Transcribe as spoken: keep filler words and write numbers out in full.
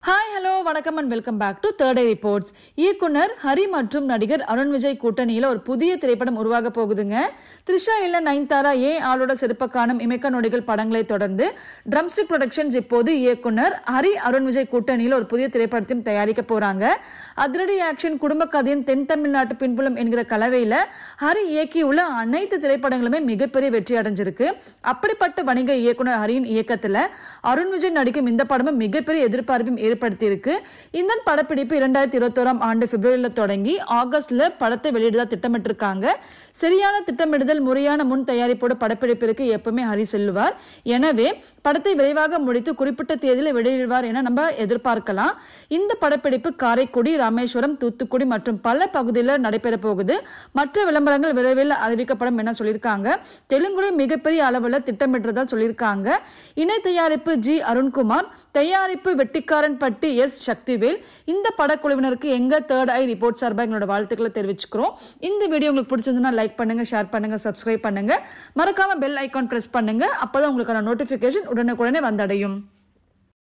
Hi, hello, வணக்கம் and welcome back to Third Eye Reports. இயக்குனர் ஹரி மற்றும் நடிகர் அருண் விஜய் கூட்டணியில ஒரு புதிய திரைப்படம் உருவாக போகுதுங்க. த்ரிஷா இல்ல நயன்தாரா ஏ ஆளோட சிறப்பு காணும் இமைக்க நொடிகள் படங்களை தொடர்ந்து ட்ரம்ஸ்டிக் ப்ரொடக்ஷன்ஸ் இப்போது இயக்குனர் ஹரி அருண் விஜய் கூட்டணியில ஒரு புதிய திரைப்படத்தையும் தயாரிக்க போறாங்க. அதிரடி ஆக்ஷன் குடும்ப கதையின் தென் தமிழ்நாட்டு பின்புலம் என்கிற கலவையில ஹரி இயக்கியுள்ள அனைத்து திரைப்படங்களுமே மிகப்பெரிய வெற்றி அடைஞ்சிருக்கு. அப்படிப்பட்ட வணிக இயக்குனர் ஹரியின் இயக்கத்துல அருண் விஜய் நடிக்கும் இந்த படமும் மிகப்பெரிய எதிர்பார்ப்பையும் ஏற்படுத்தி இருக்கு. இந்த படப்பிடிப்பு இரண்டாயிரத்தி இருபத்தி ஓராம் ஆண்டு பிப்ரவரியில தொடங்கி ஆகஸ்ட்ல படத்தை வெளியிட திட்டமிட்டிருக்காங்க. சரியான திட்டமிடுதல் முறையான முன் தயாரிப்போட படப்பிடிப்பிற்கு எப்பவுமே ஹரி செல்லுவார். எனவே படத்தை விரைவாக முடித்து குறிப்பிட்ட தேதியில வெளியிடுவார் என நம்ம எதிர்பார்க்கலாம். இந்த படப்பிடிப்பு காரைக்குடி, ராமேஸ்வரம், தூத்துக்குடி மற்றும் பல பகுதியில் நடைபெற போகுது. மற்ற விளம்பரங்கள் விரைவில் அறிவிக்கப்படும் என சொல்லியிருக்காங்க. தெலுங்குல மிகப்பெரிய அளவில் திட்டமிடுறதா சொல்லியிருக்காங்க. இணை தயாரிப்பு ஜி அருண்குமார், தயாரிப்பு வெட்டிக்காரன் பட்டி எஸ் சக்திவேல். இந்த படக்குழுவினருக்கு எங்க தேர்ட் ஐ ரிப்போர்ட் சார்பாக எங்களோட வாழ்த்துக்களை தெரிவிச்சுக்கிறோம். இந்த வீடியோ உங்களுக்கு பிடிச்சிருந்தா லைக் பண்ணுங்க, ஷேர் பண்ணுங்க, சப்ஸ்கிரைப் பண்ணுங்க, மறக்காம பெல் ஐகான் பிரஸ் பண்ணுங்க. அப்பதான் உங்களுக்கான நோட்டிபிகேஷன் உடனுக்குடனே வந்தடையும்.